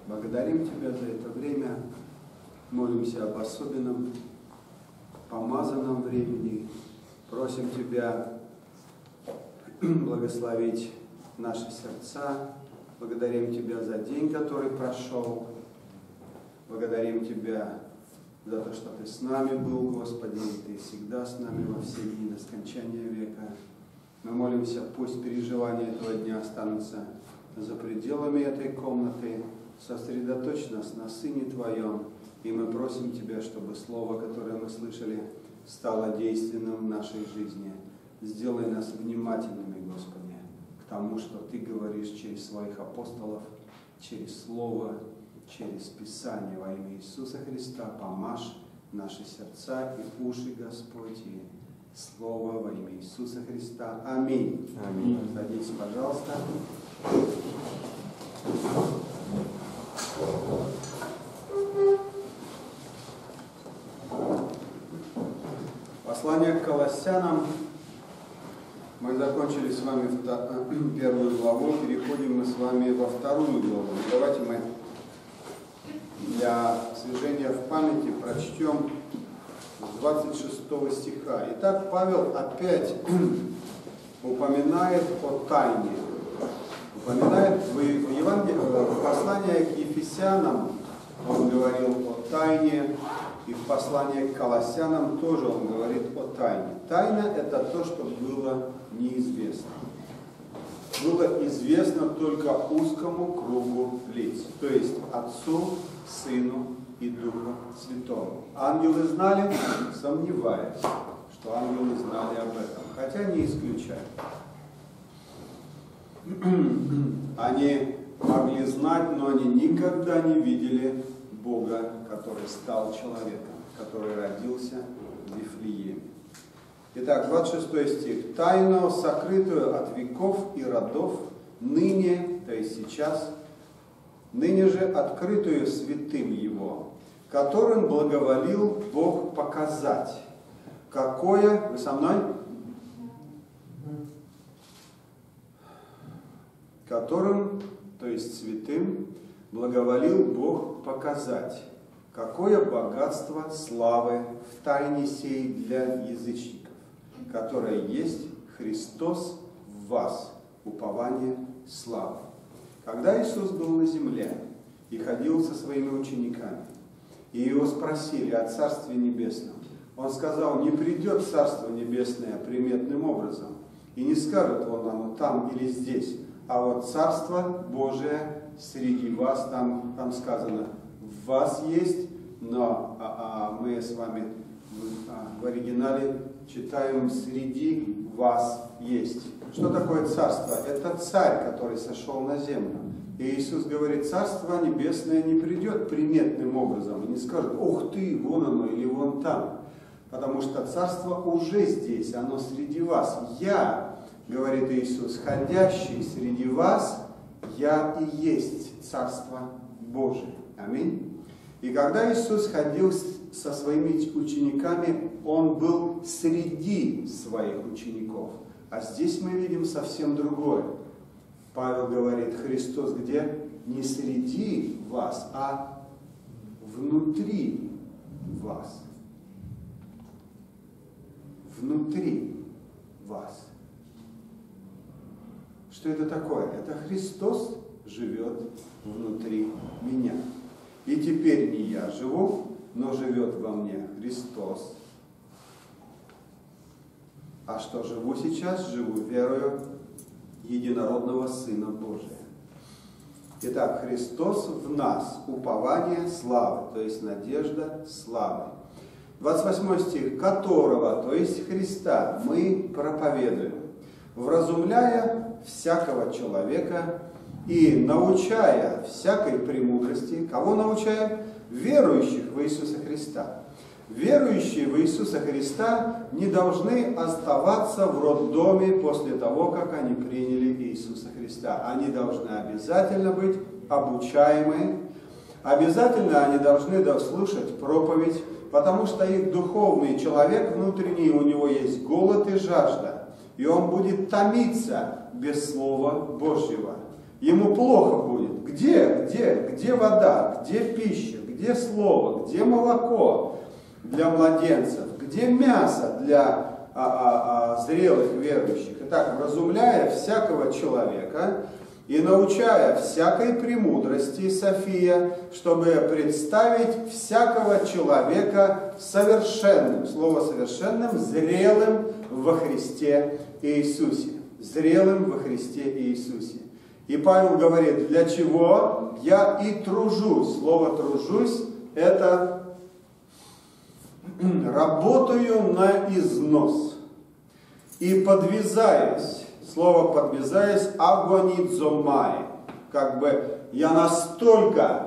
Благодарим Тебя за это время, молимся об особенном, помазанном времени, просим Тебя благословить наши сердца, благодарим Тебя за день, который прошел, благодарим Тебя за то, что Ты с нами был, Господи, и Ты всегда с нами во все дни до скончания века. Мы молимся, пусть переживания этого дня останутся за пределами этой комнаты. Сосредоточь нас на Сыне Твоем, и мы просим Тебя, чтобы Слово, которое мы слышали, стало действенным в нашей жизни. Сделай нас внимательными, Господи, к тому, что Ты говоришь через Своих апостолов, через Слово, через Писание во имя Иисуса Христа. Помажь наши сердца и уши, Господь, и Слово во имя Иисуса Христа. Аминь. Аминь. Садитесь, пожалуйста. Послание к Колоссянам. Мы закончили с вами первую главу, переходим мы с вами во вторую главу. Давайте мы для освежения в памяти прочтем с 26 стиха. Итак, Павел опять упоминает о тайне. Упоминает в послании к Ефесянам он говорил о тайне, и в послании к Колоссянам тоже он говорит о тайне. Тайна – это то, что было неизвестно. Было известно только узкому кругу лиц, то есть Отцу, Сыну и Духу Святому. Ангелы знали, сомневаясь, что ангелы знали об этом, хотя не исключают. Они могли знать, но они никогда не видели Бога, который стал человеком, который родился в Вифлееме. Итак, 26 стих. «Тайну, сокрытую от веков и родов, ныне, то есть сейчас, ныне же открытую святым Его, которым благоволил Бог показать». Какое, вы со мной? Которым, то есть святым, благоволил Бог показать, какое богатство славы в тайне сей для язычников, которое есть Христос в вас, упование славы. Когда Иисус был на земле и ходил со своими учениками, и его спросили о Царстве Небесном, он сказал: не придет Царство Небесное приметным образом, и не скажет он оно там или здесь, а вот Царство Божие среди вас, там сказано, в вас есть, но мы с вами в оригинале читаем «среди вас есть». Что такое царство? Это царь, который сошел на землю. И Иисус говорит, Царство Небесное не придет приметным образом, и не скажет, ух ты, вон оно или вон там. Потому что царство уже здесь, оно среди вас. Я, говорит Иисус, ходящий среди вас, я и есть Царство Божие. Аминь. И когда Иисус ходил со своими учениками, Он был среди своих учеников. А здесь мы видим совсем другое. Павел говорит, Христос где? Не среди вас, а внутри вас. Внутри вас. Что это такое? Это Христос живет внутри меня. И теперь не я живу, но живет во мне Христос. А что живу сейчас? Живу верою единородного Сына Божия. Итак, Христос в нас, упование славы, то есть надежда славы. 28 стих, которого, то есть Христа, мы проповедуем, вразумляя всякого человека и научая всякой премудрости. Кого научаем? Верующих в Иисуса Христа. Верующие в Иисуса Христа не должны оставаться в роддоме после того, как они приняли Иисуса Христа. Они должны обязательно быть обучаемы, обязательно они должны дослушать проповедь, потому что их духовный человек внутренний, у него есть голод и жажда, и он будет томиться без Слова Божьего. Ему плохо будет, Где вода, где пища, где слово, где молоко для младенцев, где мясо для зрелых верующих? Итак, вразумляя всякого человека и научая всякой премудрости, София, чтобы представить всякого человека совершенным, слово совершенным, зрелым во Христе Иисусе. Зрелым во Христе Иисусе. И Павел говорит, для чего я и тружусь. Слово тружусь — это работаю на износ. И подвязаюсь. Слово подвязаюсь агонизомай. Как бы я настолько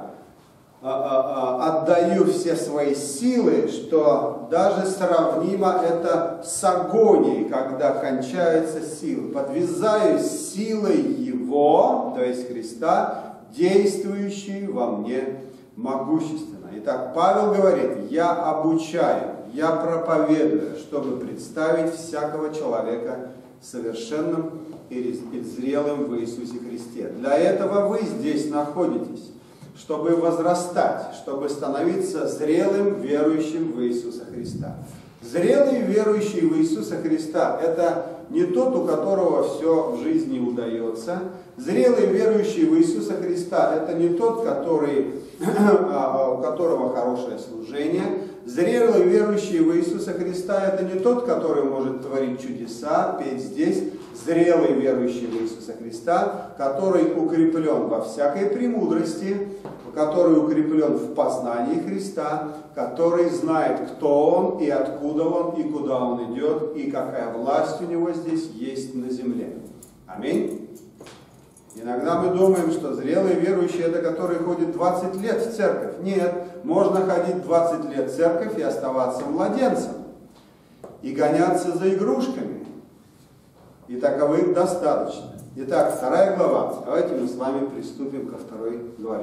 отдаю все свои силы, что даже сравнимо это с агонией, когда кончаются силы. Подвязаюсь силой Его, то есть Христа, действующей во мне могущественно. Итак, Павел говорит, я обучаю, я проповедую, чтобы представить всякого человека совершенным и зрелым в Иисусе Христе. Для этого вы здесь находитесь, чтобы возрастать, чтобы становиться зрелым верующим в Иисуса Христа. Зрелый верующий в Иисуса Христа – это не тот, у которого все в жизни удается. Зрелый верующий в Иисуса Христа – это не тот, у которого хорошее служение. Зрелый верующий в Иисуса Христа – это не тот, который может творить чудеса, петь здесь. Зрелый верующий в Иисуса Христа, который укреплен во всякой премудрости, который укреплен в познании Христа, который знает, кто Он и откуда Он, и куда Он идет, и какая власть у Него здесь есть на земле. Аминь. Иногда мы думаем, что зрелый верующий — это который ходит 20 лет в церковь. Нет, можно ходить 20 лет в церковь и оставаться младенцем, и гоняться за игрушками. И таковых достаточно. Итак, 2 глава. Давайте мы с вами приступим ко 2 главе.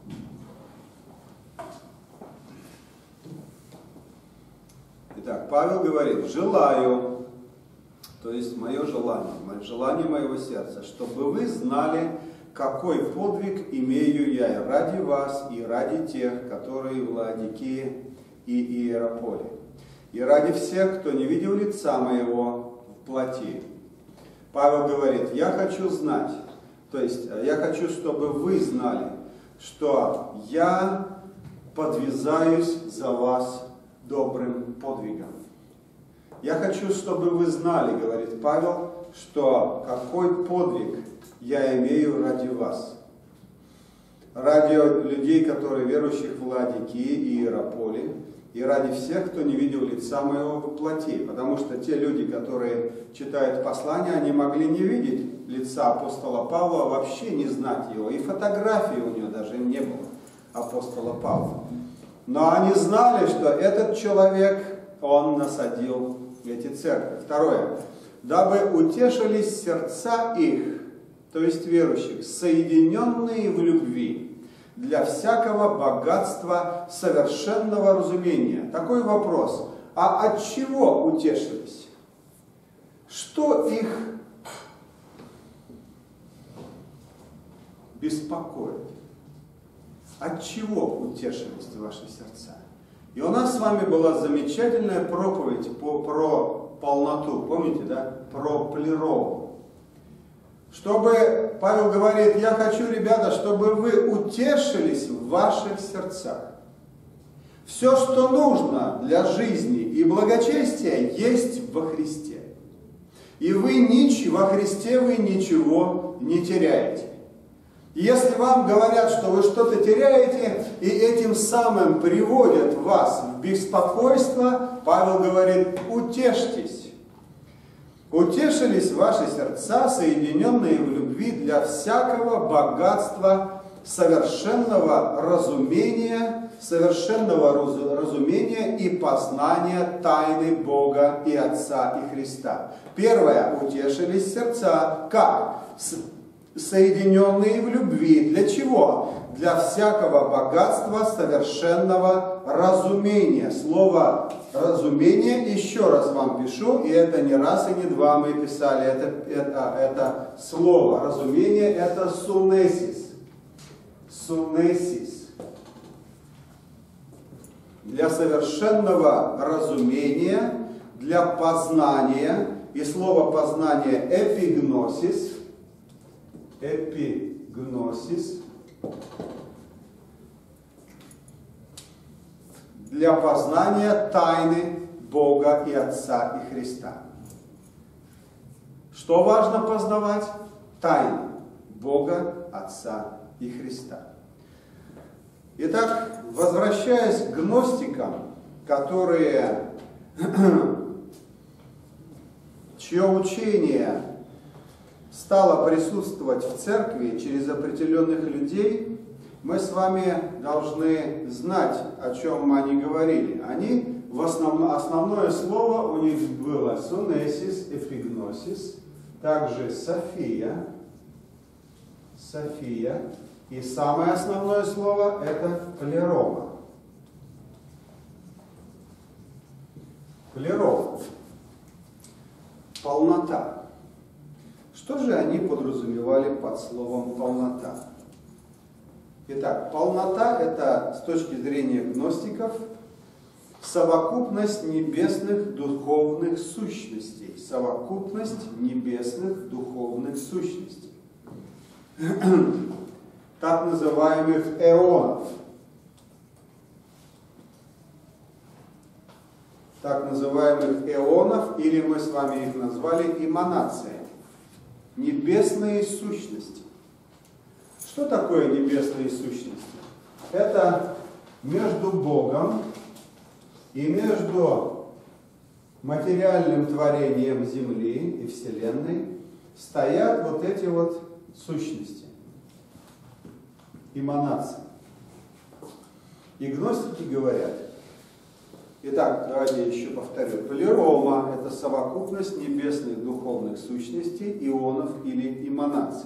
Итак, Павел говорит, желаю, то есть мое желание моего сердца, чтобы вы знали, какой подвиг имею я и ради вас, и ради тех, которые в Лаодикее и Иераполе, и ради всех, кто не видел лица моего в плоти. Павел говорит, я хочу знать, то есть я хочу, чтобы вы знали, что я подвязаюсь за вас добрым подвигом. Я хочу, чтобы вы знали, говорит Павел, что какой подвиг я имею ради вас. Ради людей, которые верующих в Лаодикее и Иераполе, и ради всех, кто не видел лица моего во плоти. Потому что те люди, которые читают послания, они могли не видеть лица апостола Павла, вообще не знать его. И фотографии у него даже не было, апостола Павла. Но они знали, что этот человек, он насадил эти церкви. Второе. Дабы утешились сердца их, то есть верующих, соединенные в любви, для всякого богатства совершенного разумения. Такой вопрос. А от чего утешились? Что их беспокоит? От чего утешились ваши сердца? И у нас с вами была замечательная проповедь про полноту. Помните, да? Про плерогу. Чтобы, Павел говорит, я хочу, ребята, чтобы вы утешились в ваших сердцах. Все, что нужно для жизни и благочестия, есть во Христе. И вы во Христе вы ничего не теряете. Если вам говорят, что вы что-то теряете, и этим самым приводят вас в беспокойство, Павел говорит, утешьтесь. Утешились ваши сердца, соединенные в любви для всякого богатства совершенного разумения и познания тайны Бога и Отца и Христа. Первое, утешились сердца. Как? Соединенные в любви. Для чего? Для всякого богатства совершенного разумения. Слово разумение, еще раз вам пишу, и это не раз и не два мы писали это слово. Разумение — это сунесис. сунесис, для совершенного разумения, для познания, и слово познание эпигносис, для познания тайны Бога и Отца и Христа. Что важно познавать? Тайны Бога, Отца и Христа. Итак, возвращаясь к гностикам, чье учение стало присутствовать в церкви через определенных людей, мы с вами должны знать, о чем они говорили. Они, основное слово у них было сунесис, эпигносис, также София, и самое основное слово это плерома. Плерома. Полнота. Что же они подразумевали под словом полнота? Итак, полнота это с точки зрения гностиков совокупность небесных духовных сущностей. Совокупность небесных духовных сущностей. Так называемых эонов. Так называемых эонов, или мы с вами их назвали эманации. Небесные сущности. Что такое небесные сущности? Это между Богом и между материальным творением Земли и Вселенной стоят вот эти вот сущности, эманации. И гностики говорят, итак, давайте я еще повторю, плерома это совокупность небесных духовных сущностей, ионов или эманаций.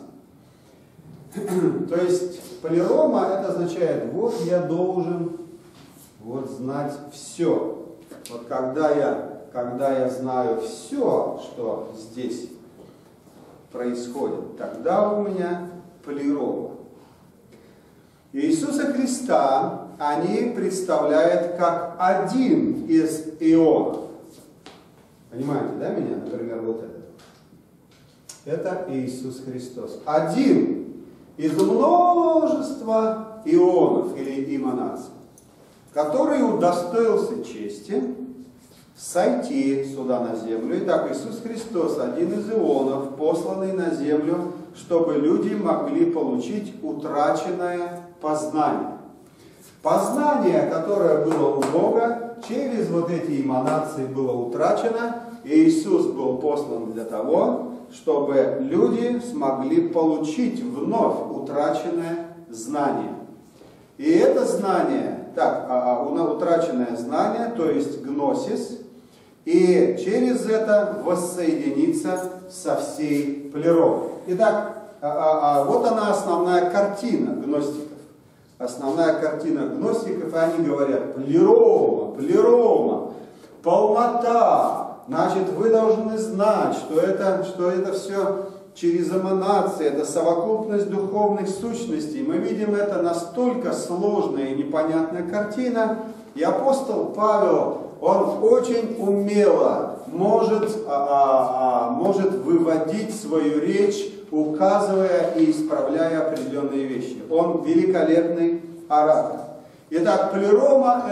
То есть плерома это означает, вот я должен знать все. Вот когда я знаю все, что здесь происходит, тогда у меня плерома. Иисуса Христа они представляют как один из ионов. Понимаете, да, меня? Например, вот это. Это Иисус Христос. Один из множества ионов или эманаций, который удостоился чести сойти сюда на землю. Итак, Иисус Христос, один из ионов, посланный на землю, чтобы люди могли получить утраченное познание. Познание, которое было у Бога, через вот эти эманации было утрачено, и Иисус был послан для того, чтобы люди смогли получить вновь утраченное знание. И это знание, утраченное знание, то есть гносис, и через это воссоединиться со всей плеромой. Итак, вот она основная картина гностиков. Основная картина гностиков, и они говорят, плерома, полнота. Значит, вы должны знать, что это все через эманации, это совокупность духовных сущностей. Мы видим, это настолько сложная и непонятная картина. И апостол Павел, он очень умело может выводить свою речь, указывая и исправляя определенные вещи. Он великолепный оратор. Итак, плерома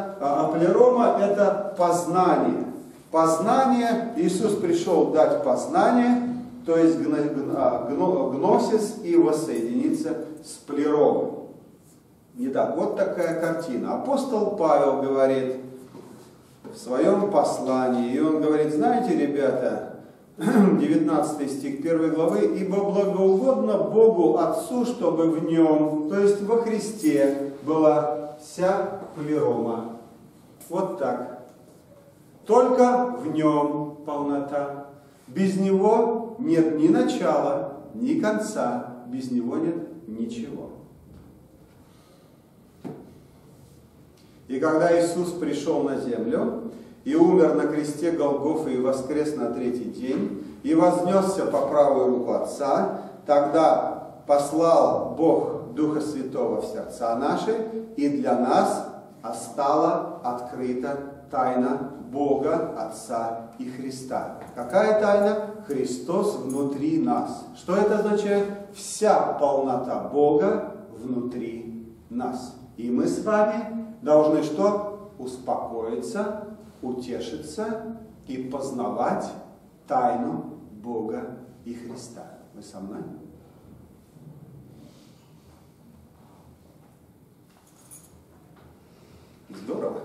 это познание. Познание, Иисус пришел дать познание, то есть гносис и воссоединиться с плеромой. Итак, вот такая картина. Апостол Павел говорит в своем послании, и он говорит, знаете, ребята, 19 стих 1 главы, «Ибо благоугодно Богу Отцу, чтобы в Нем, то есть во Христе, была вся плерома». Вот так. Только в Нем полнота. Без Него нет ни начала, ни конца. Без Него нет ничего. И когда Иисус пришел на землю и умер на кресте Голгофы и воскрес на третий день, и вознесся по правую руку Отца, тогда послал Бог Духа Святого в сердца наши, и для нас стала открыта тайна Бога, Отца и Христа. Какая тайна? Христос внутри нас. Что это означает? Вся полнота Бога внутри нас. И мы с вами должны что? Успокоиться, утешиться и познавать тайну Бога и Христа. Вы со мной? Здорово.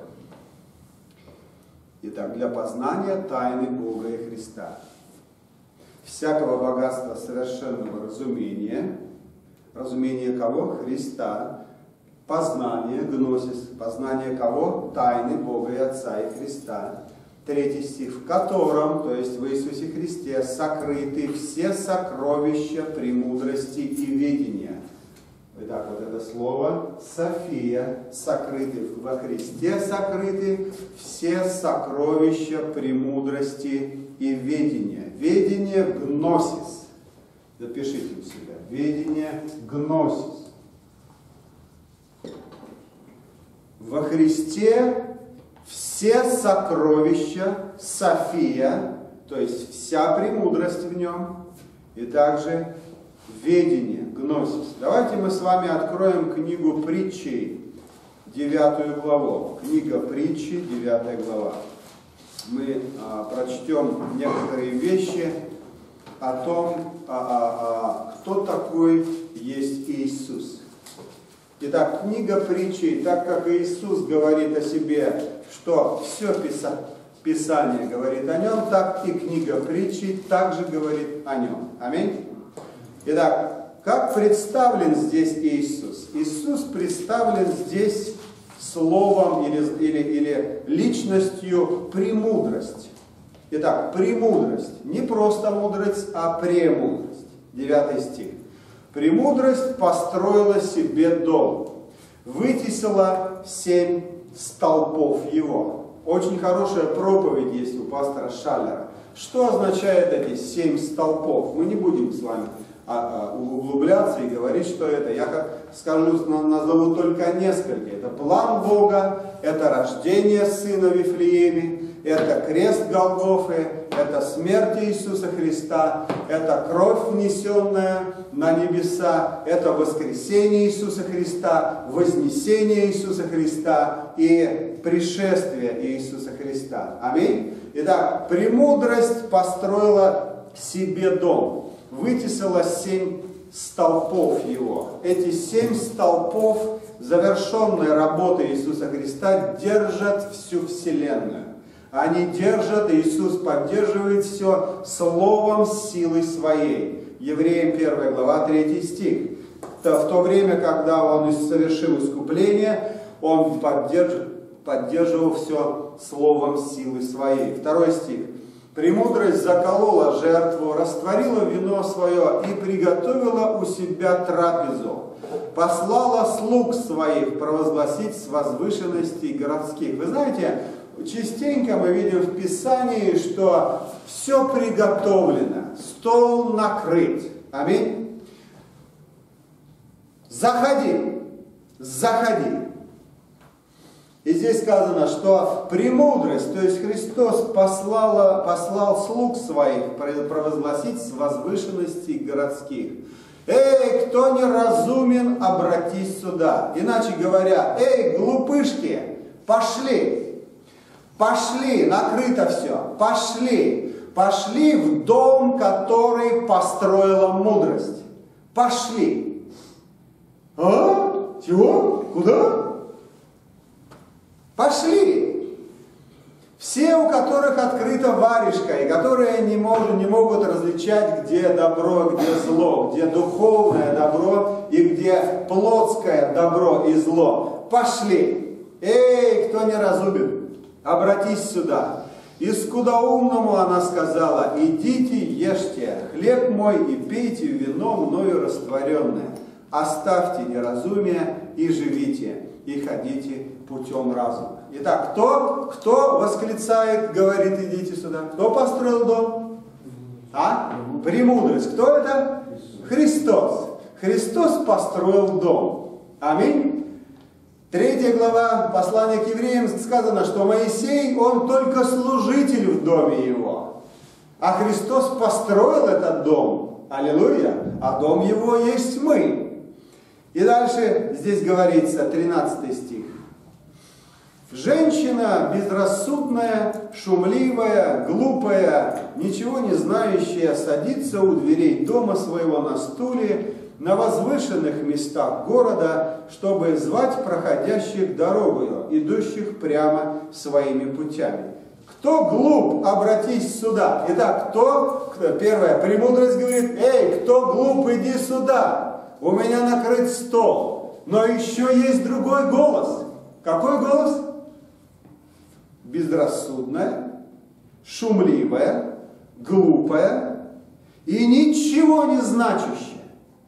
Итак, для познания тайны Бога и Христа, всякого богатства совершенного разумения, разумение кого? Христа, познание, гносис, познание кого? Тайны Бога и Отца и Христа. 3 стих, в котором, то есть в Иисусе Христе, сокрыты все сокровища премудрости и ведения. Итак, вот это слово София, сокрыты во Христе, сокрыты все сокровища премудрости и ведения. Ведение гносис. Запишите у себя. Ведение гносис. Во Христе все сокровища София, то есть вся премудрость в нем, и также ведение, гносис. Давайте мы с вами откроем книгу Притчей, 9 главу. Книга Притчи, 9 глава. Мы прочтем некоторые вещи о том, кто такой есть Иисус. Итак, книга Притчей, так как Иисус говорит о себе, что все Писание говорит о нем, так и книга Притчей также говорит о нем. Аминь. Итак, как представлен здесь Иисус? Иисус представлен здесь словом или личностью премудрость. Итак, премудрость. Не просто мудрость, а премудрость. 9 стих. «Премудрость построила себе дом, вытесила 7 столпов его». Очень хорошая проповедь есть у пастора Шаллера. Что означает эти 7 столпов? Мы не будем с вами углубляться и говорить, что это. Я как скажу, назову только несколько. Это план Бога, это рождение Сына в Вифлееме, это крест Голгофы, это смерть Иисуса Христа, это кровь, внесенная на небеса, это воскресение Иисуса Христа, вознесение Иисуса Христа и пришествие Иисуса Христа. Аминь. Итак, премудрость построила себе дом, вытесала 7 столпов его. Эти 7 столпов, завершенная работа Иисуса Христа, держат всю вселенную. Они держат, Иисус поддерживает все словом силы своей. Евреям 1 глава 3 стих. В то время, когда Он совершил искупление, Он поддерживал все словом силы своей. 2 стих. «Премудрость заколола жертву, растворила вино свое и приготовила у себя трапезу. Послала слуг своих провозгласить с возвышенностей городских». Вы знаете, частенько мы видим в Писании, что все приготовлено, стол накрыт. Аминь. Заходи, заходи. И здесь сказано, что премудрость, то есть Христос послал слуг своих провозгласить с возвышенностей городских. Эй, кто неразумен, обратись сюда. Иначе говоря, эй, глупышки, пошли. Пошли, накрыто все. Пошли. Пошли в дом, который построила мудрость. Пошли. А? Чего? Куда? Пошли. Все, у которых открыта варежка, и которые не могут различать, где добро, где зло, где духовное добро и где плотское добро и зло. Пошли. Эй, кто не разумен, обратись сюда. И скудоумному она сказала: идите, ешьте хлеб мой и пейте вино мною растворенное. Оставьте неразумие и живите, и ходите путем разума. Итак, кто восклицает, говорит, идите сюда? Кто построил дом? Премудрость. Кто это? Христос. Христос построил дом. Аминь. 3 глава послания к евреям сказано, что Моисей, он только служитель в доме его. А Христос построил этот дом. Аллилуйя. А дом его есть мы. И дальше здесь говорится, 13 стих. Женщина безрассудная, шумливая, глупая, ничего не знающая, садится у дверей дома своего на стуле, на возвышенных местах города, чтобы звать проходящих дорогою, идущих прямо своими путями. Кто глуп, обратись сюда. Итак, кто? Первое, премудрость говорит, эй, кто глуп, иди сюда. У меня накрыт стол. Но еще есть другой голос. Какой голос? Безрассудная, шумливая, глупая и ничего не значащая.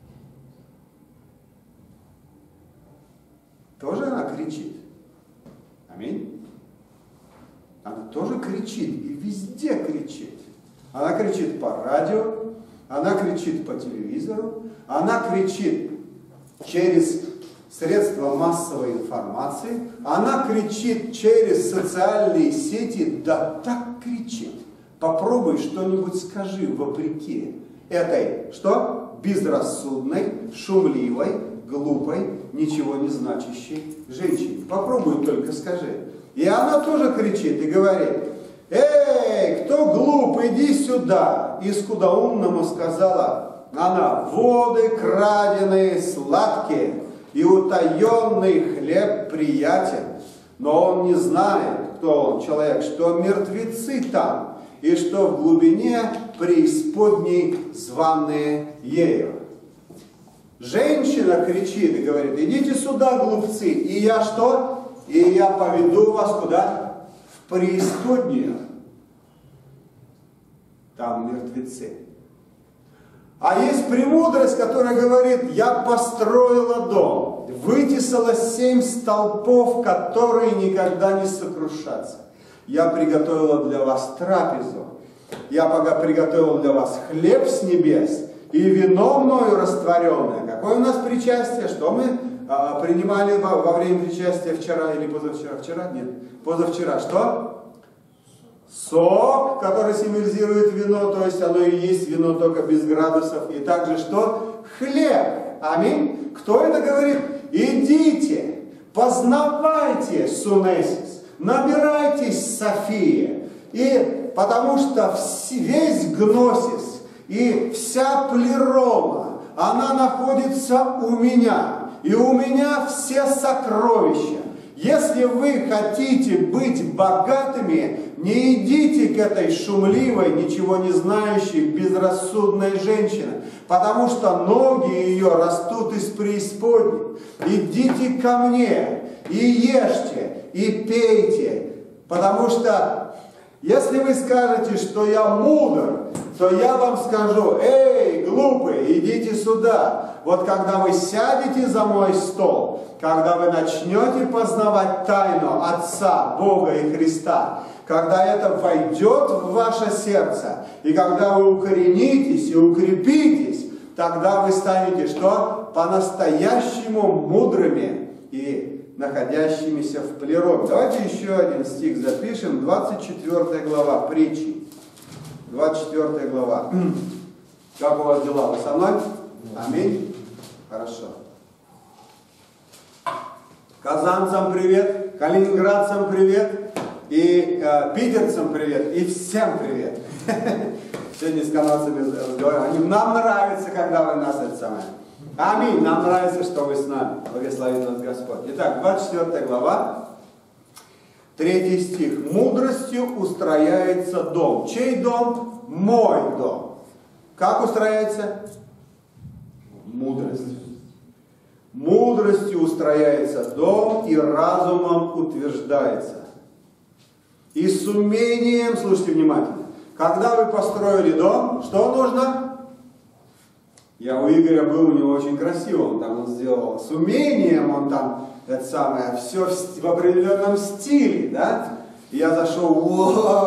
Тоже она кричит. Аминь. Она тоже кричит и везде кричит. Она кричит по радио, она кричит по телевизору, она кричит через средства массовой информации, она кричит через социальные сети, да так кричит. Попробуй что-нибудь скажи вопреки этой, что? Безрассудной, шумливой, глупой, ничего не значащей женщине. Попробуй только скажи. И она тоже кричит и говорит, эй, кто глуп, иди сюда. И скудоумному сказала она, воды краденые, сладкие, и утаенный хлеб приятен. Но он не знает, кто он, человек, что мертвецы там, и что в глубине преисподней званые ею. Женщина кричит и говорит, идите сюда, глупцы, и я что? И я поведу вас куда? В преисподнюю. Там мертвецы. А есть премудрость, которая говорит, я построила дом, вытесала 7 столпов, которые никогда не сокрушатся. Я приготовила для вас трапезу, я приготовила для вас хлеб с небес и вино мною растворенное. Какое у нас причастие? Что мы принимали во время причастия вчера или позавчера? Вчера? Нет. Позавчера. Что? Сок, который символизирует вино, то есть оно и есть вино, только без градусов. И также что? Хлеб. Аминь. Кто это говорит? Идите, познавайте Сунесис, набирайтесь София. И потому что весь гносис и вся плерома, она находится у меня. И у меня все сокровища. Если вы хотите быть богатыми, не идите к этой шумливой, ничего не знающей, безрассудной женщине, потому что ноги ее растут из преисподней. Идите ко мне и ешьте, и пейте, потому что если вы скажете, что я мудр, то я вам скажу, эй, глупые, идите сюда. Вот когда вы сядете за мой стол, когда вы начнете познавать тайну Отца, Бога и Христа, когда это войдет в ваше сердце, и когда вы укоренитесь и укрепитесь, тогда вы станете что? По-настоящему мудрыми и находящимися в плероме. Давайте еще один стих запишем, 24 глава притчи. 24 глава. Как у вас дела? Вы со мной? Аминь. Хорошо. Казанцам привет, калининградцам привет, и питерцам привет, и всем привет. Сегодня с канадцами разговариваем. Нам нравится, когда вы нас это самое. Аминь. Нам нравится, что вы с нами. Благословит нас Господь. Итак, 24 глава, 3 стих. Мудростью устрояется дом. Чей дом? Мой дом. Как устрояется? Мудростью. Мудростью устрояется дом, и разумом утверждается. И с умением, слушайте внимательно, когда вы построили дом, что нужно? Я у Игоря был, у него очень красиво, он сделал с умением, он там, это самое, все в определенном стиле, да? И я зашел,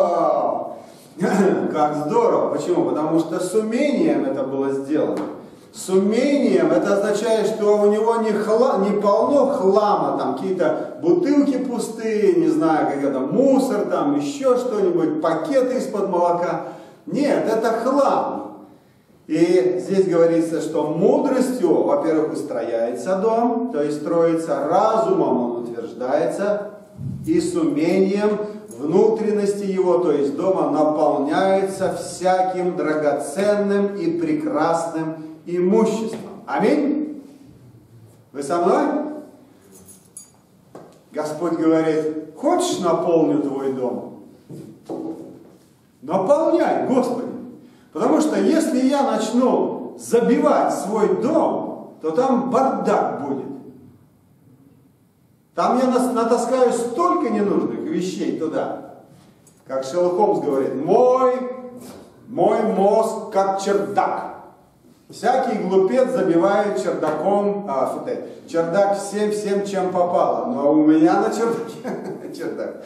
вау, как здорово. Почему? Потому что с умением это было сделано. С умением это означает, что у него не полно хлама, там какие-то бутылки пустые, не знаю, какой-то мусор, там еще что-нибудь, пакеты из-под молока. Нет, это хлам. И здесь говорится, что мудростью, во-первых, устрояется дом, то есть строится разумом, он утверждается, и с умением внутренности его, то есть дома, наполняется всяким драгоценным и прекрасным имуществом. Аминь? Вы со мной? Господь говорит: хочешь, наполню твой дом? Наполняй, Господи. Потому что если я начну забивать свой дом, то там бардак будет. Там я натаскаю столько ненужных вещей туда. Как Шерлок Холмс говорит: мой мозг как чердак. Всякий глупец забивает чердаком, чердак всем, чем попало. Но у меня на чердаке, чердак,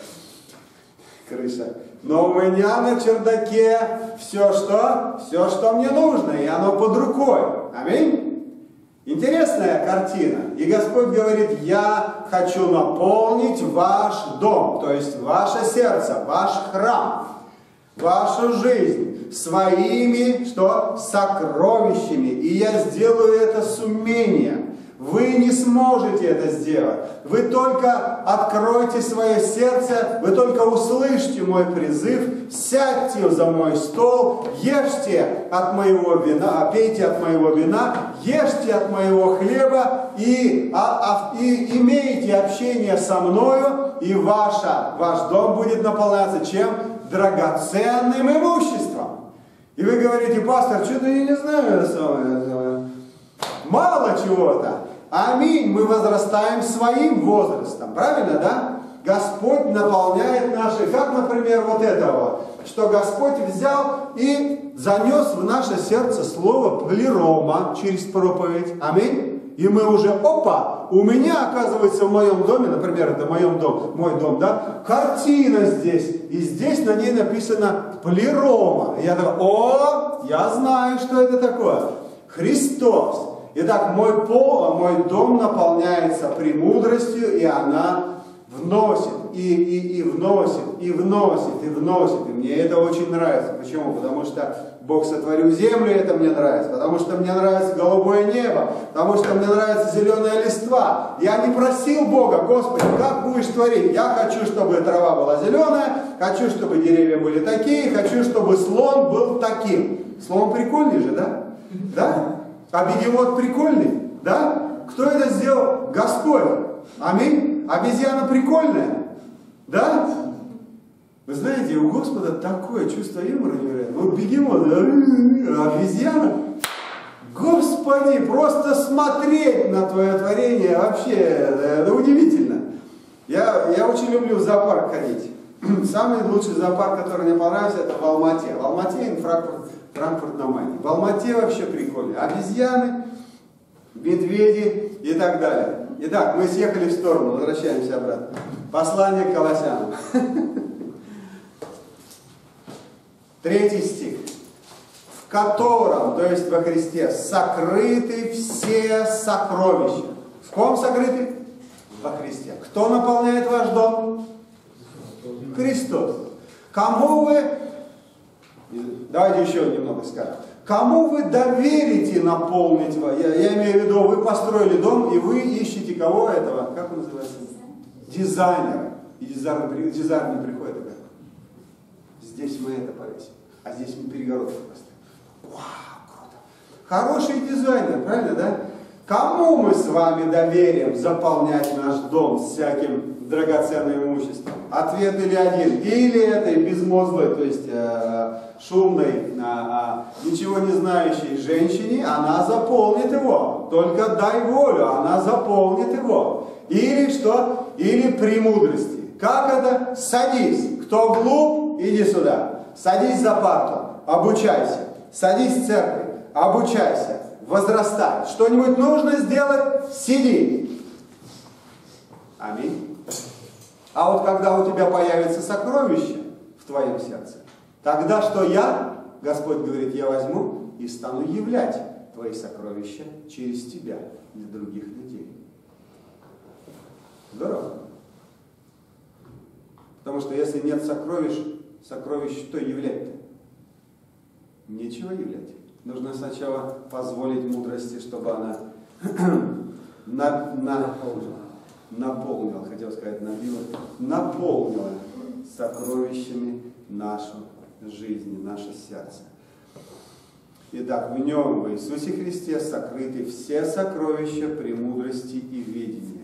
крыша. Но у меня на чердаке все, что мне нужно, и оно под рукой. Аминь. Интересная картина. И Господь говорит: я хочу наполнить ваш дом, то есть ваше сердце, ваш храм, вашу жизнь своими, сокровищами. И я сделаю это с умением. Вы не сможете это сделать. Вы только откройте свое сердце, вы только услышьте мой призыв, сядьте за мой стол, ешьте от моего вина, пейте от моего вина, ешьте от моего хлеба и имейте общение со мною, и ваш дом будет наполняться чем? Драгоценным имуществом. И вы говорите: пастор, что-то я не знаю, мало чего-то. Аминь. Мы возрастаем своим возрастом. Правильно, да? Господь наполняет наши, как, например, вот этого, что Господь взял и занес в наше сердце слово плерома через проповедь. Аминь. И мы уже, у меня, оказывается, в моем доме, например, это мой дом, да, картина здесь, и здесь на ней написано плерома. И я такой: я знаю, что это такое. Христос. Итак, мой дом наполняется премудростью, и она вносит, и вносит. И мне это очень нравится. Почему? Потому что Бог сотворил землю, и это мне нравится. Потому что мне нравится голубое небо. Потому что мне нравится зеленая листва. Я не просил Бога: Господи, как будешь творить? Я хочу, чтобы трава была зеленая, хочу, чтобы деревья были такие, хочу, чтобы слон был таким. Слон прикольный же, да? Да? А бегемот прикольный, да? Кто это сделал? Господь. Аминь. Обезьяна прикольная, да? Вы знаете, у Господа такое чувство юмора невероятное. Вот бегемот, обезьяна. Господи, просто смотреть на твое творение вообще, это удивительно. Я очень люблю в зоопарк ходить. Самый лучший зоопарк, который мне понравился, это в Алмате. В Алмате и Франкфурт на Майне. В Алмате вообще прикольно. Обезьяны, медведи и так далее. Итак, мы съехали в сторону, возвращаемся обратно. Послание к Колоссянам. 3 стих. В котором, то есть во Христе, сокрыты все сокровища. В ком сокрыты? Во Христе. Кто наполняет ваш дом? Христос. Кому вы... Давайте еще немного скажем. Кому вы доверите наполнить? Я имею в виду, вы построили дом, и вы ищете кого этого? Как он называется? Дизайнера. И дизайнер не приходит. Здесь мы это повесим, а здесь мы перегородку поставим. Вау, круто. Хороший дизайнер, правильно, да? Кому мы с вами доверим заполнять наш дом всяким драгоценным имуществом? Ответ или один. Или этой безмозглой, то есть шумной, ничего не знающей женщине, она заполнит его. Только дай волю, она заполнит его. Или что? Или премудрости. Как это? Садись. Кто глуп, иди сюда. Садись за парту, обучайся. Садись в церковь, обучайся. Возрастай. Что-нибудь нужно сделать? Сиди. Аминь. А вот когда у тебя появится сокровище в твоем сердце, тогда что Господь говорит, я возьму и стану являть твои сокровища через тебя для других людей. Здорово. Потому что если нет сокровищ что являть-то? Нечего являть. Нужно сначала позволить мудрости, чтобы она наполнила, хотел сказать, наполнила сокровищами нашу жизнь, наше сердце. Итак, в нем, в Иисусе Христе, сокрыты все сокровища премудрости и ведения.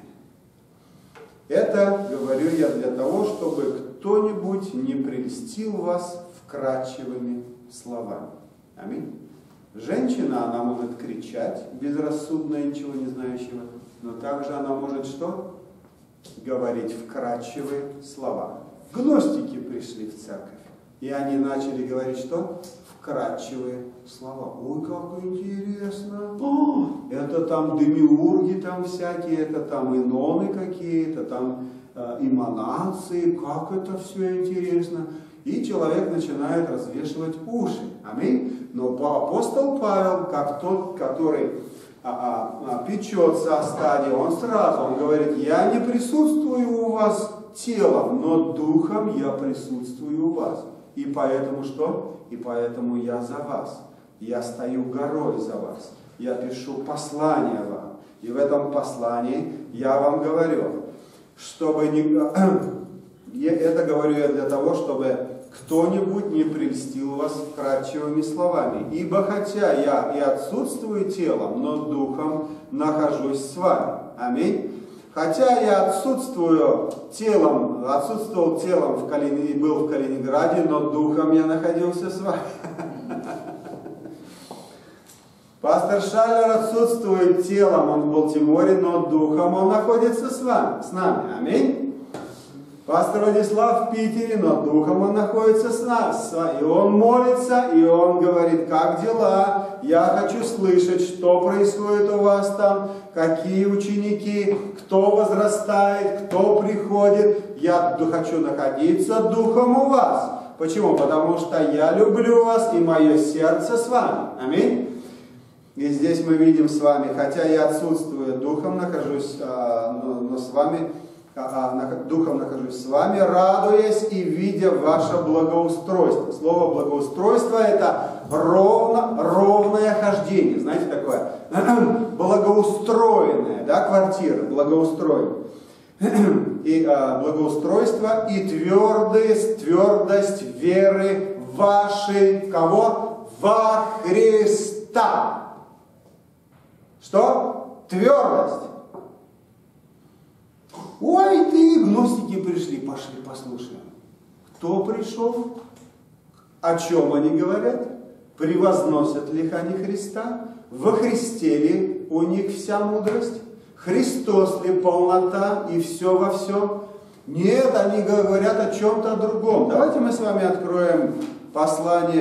Это говорю я для того, чтобы кто-нибудь не прельстил вас вкрадчивыми словами. Аминь. Женщина, она может кричать, безрассудно, ничего не знающего, но также она может что? Говорить вкрадчивые слова. Гностики пришли в церковь, и они начали говорить что? Вкрадчивые слова. Ой, как интересно! О, это там демиурги там всякие, это там иноны какие-то, там эманации, как это все интересно. И человек начинает развешивать уши. Аминь. Но апостол Павел, как тот, который печется о стаде, он говорит, я не присутствую у вас телом, но духом я присутствую у вас. И поэтому что? И поэтому я за вас. Я стою горой за вас. Я пишу послание вам. И в этом послании я вам говорю, чтобы это говорю я для того, чтобы кто-нибудь не прельстил вас вкрадчивыми словами. Ибо хотя я и отсутствую телом, но духом нахожусь с вами. Аминь. Хотя я отсутствовал телом и был в Калининграде, но духом я находился с вами. Пастор Шаллер отсутствует телом, он в Балтиморе, но духом он находится с нами. Аминь. Пастор Владислав в Питере, но духом он находится с нами. И он молится, и он говорит, как дела? Я хочу слышать, что происходит у вас там, какие ученики, кто возрастает, кто приходит. Я хочу находиться духом у вас. Почему? Потому что я люблю вас, и мое сердце с вами. Аминь. И здесь мы видим с вами, хотя я отсутствую, духом нахожусь, но с вами, духом нахожусь с вами, радуясь и видя ваше благоустройство. Слово благоустройство это ровное хождение. Знаете такое? Благоустроенная, да, квартира, благоустроенная. И благоустройство и твердость веры вашей, кого? Во Христа. Что? Твердость. Ой, ты, гностики пришли, пошли послушаем. Кто пришел? О чем они говорят? Превозносят ли они Христа? Во Христе ли у них вся мудрость? Христос ли полнота и все во всем? Нет, они говорят о чем-то другом. Давайте мы с вами откроем послание,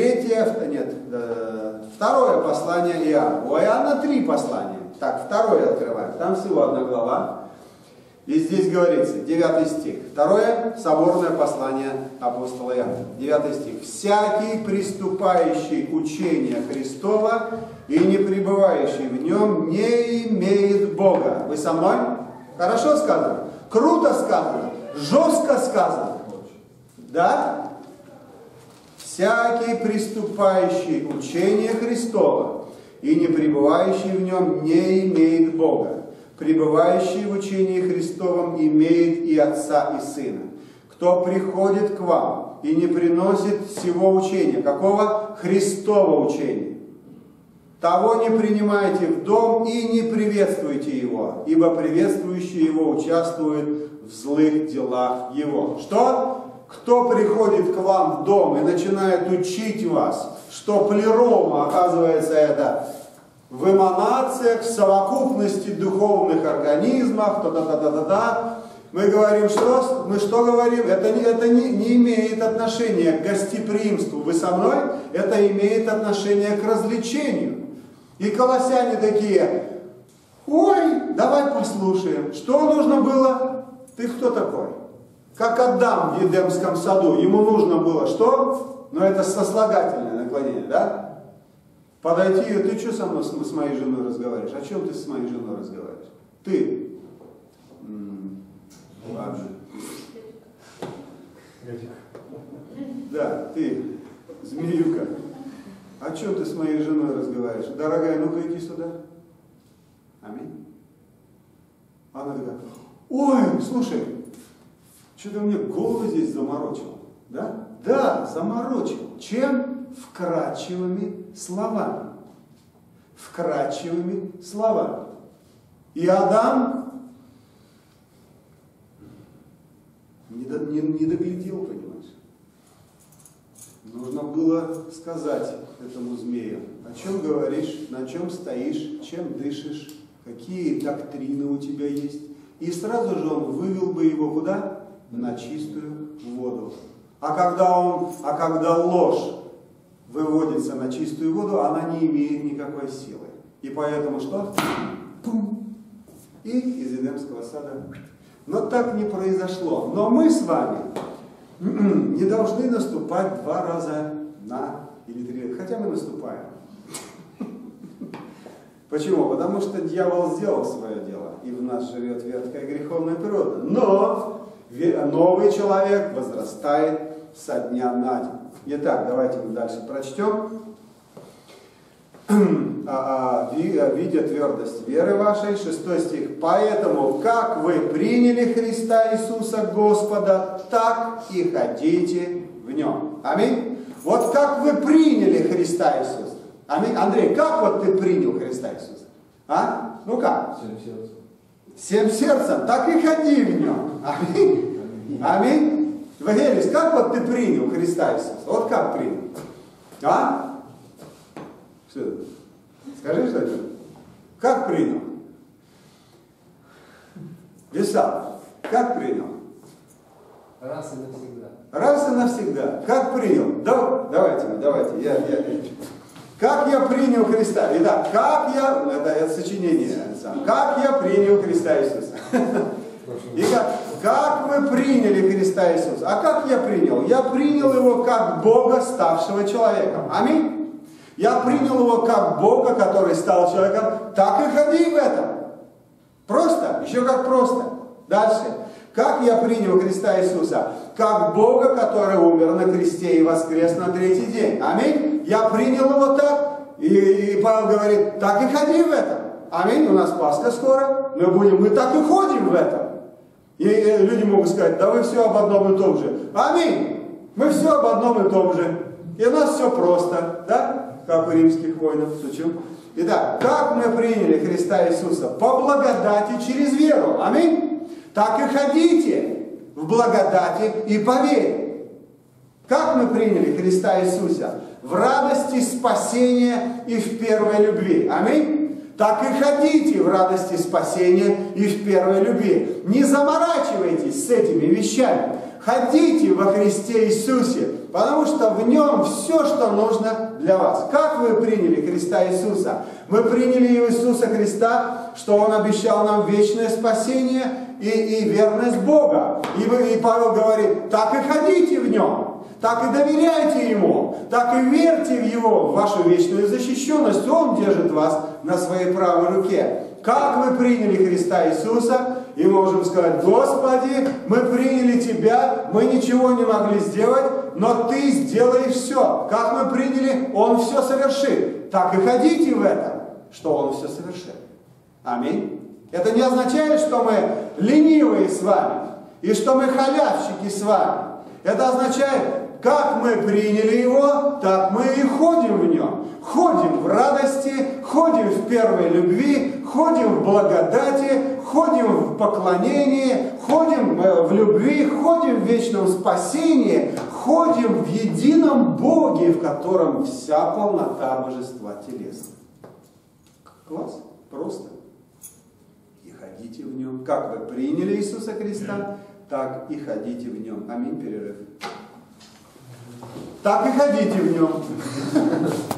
второе послание Иоанна. У Иоанна 3 послания. Так, второе открываем. Там всего одна глава. И здесь говорится, 9 стих. Второе соборное послание апостола Иоанна. 9 стих. «Всякий, приступающий учение Христова и не пребывающий в нем, не имеет Бога». Вы со мной? Хорошо сказано? Круто сказано? Жестко сказано? Да? «Всякий, приступающий учение Христова и не пребывающий в нем, не имеет Бога. Пребывающий в учении Христовом имеет и Отца, и Сына. Кто приходит к вам и не приносит всего учения». Какого? Христова учения. «Того не принимайте в дом и не приветствуйте его, ибо приветствующий его участвует в злых делах его». Что? Кто приходит к вам в дом и начинает учить вас, что плерома, оказывается, это в эманациях, в совокупности духовных организмов, мы говорим, что? Мы что говорим? Это не имеет отношения к гостеприимству. Вы со мной? Это имеет отношение к развлечению. И колоссяне такие, ой, давай послушаем. Что нужно было? Ты кто такой? Как Адам в Едемском саду. Ему нужно было что? Но это сослагательное наклонение, да? Подойти, ты что со мной, с моей женой разговариваешь? О чем ты с моей женой разговариваешь? Ты. Ладно. Да, ты, змеюка. О чем ты с моей женой разговариваешь? Дорогая, ну-ка иди сюда. Аминь. Она такая: ой, слушай, что-то мне голову здесь заморочил. Да? Да, заморочил. Чем? Вкрадчивыми словами. Вкрадчивыми словами. И Адам не доглядел, понимаешь? Нужно было сказать этому змею: о чем говоришь, на чем стоишь, чем дышишь, какие доктрины у тебя есть. И сразу же он вывел бы его куда? На чистую воду. А когда ложь выводится на чистую воду, она не имеет никакой силы. И поэтому что? Пум! И из Эдемского сада. Но так не произошло. Но мы с вами не должны наступать 2 раза или 3 раза. Хотя мы наступаем. Почему? Потому что дьявол сделал свое дело, и в нас живет ветхая греховная природа. Но новый человек возрастает со дня на день. Итак, давайте мы дальше прочтем. Видя твердость веры вашей, 6 стих. Поэтому, как вы приняли Христа Иисуса Господа, так и ходите в Нем. Аминь. Вот как вы приняли Христа Иисуса. Аминь. Андрей, как вот ты принял Христа Иисуса? А? Ну как? Всем сердцем. Всем сердцем, так и ходи в Нем. Аминь. Аминь. Вагелис, как вот ты принял Христа Иисуса? Вот как принял? А? Что это? Скажи, что это? Как принял? Весал, как принял? Раз и навсегда. Раз и навсегда. Как принял? Давайте. Как я принял Христа? Итак, это сочинение. Как я принял Христа Иисуса? И как вы приняли Христа Иисуса? А как я принял? Я принял Его как Бога, ставшего человеком. Аминь. Я принял Его как Бога, который стал человеком. Так и ходи в этом. Просто, еще как просто. Дальше. Как я принял Христа Иисуса? Как Бога, который умер на кресте и воскрес на 3-й день. Аминь. Я принял Его так. И Павел говорит: так и ходи в этом. Аминь. У нас Пасха скоро. Мы так и ходим в этом. И люди могут сказать: да вы все об одном и том же. Аминь. Мы все об одном и том же. И у нас все просто. Да? Как у римских воинов. Шучу. Итак, как мы приняли Христа Иисуса? По благодати через веру. Аминь. Так и ходите в благодати и по вере. Как мы приняли Христа Иисуса? В радости спасения и в первой любви. Аминь. Так и ходите в радости спасения и в первой любви. Не заморачивайтесь с этими вещами. Ходите во Христе Иисусе, потому что в Нем все, что нужно для вас. Как вы приняли Христа Иисуса? Мы приняли Иисуса Христа, что Он обещал нам вечное спасение и верность Бога. И Павел говорит: так и ходите в Нем, так и доверяйте Ему, так и верьте в Его, в вашу вечную защищенность. Он держит вас на своей правой руке. Как мы приняли Христа Иисуса? И можем сказать: Господи, мы приняли Тебя, мы ничего не могли сделать, но Ты сделаешь все. Как мы приняли, Он все совершит. Так и ходите в этом, что Он все совершит. Аминь. Это не означает, что мы ленивые с вами, и что мы халявщики с вами. Это означает, как мы приняли Его, так мы и ходим в Нем. Ходим в радости, ходим в первой любви, ходим в благодати, ходим в поклонении, ходим в любви, ходим в вечном спасении, ходим в едином Боге, в котором вся полнота божества телесна. Класс, просто. И ходите в Нем. Как вы приняли Иисуса Христа, так и ходите в Нем. Аминь, перерыв. Так и ходите в Нем.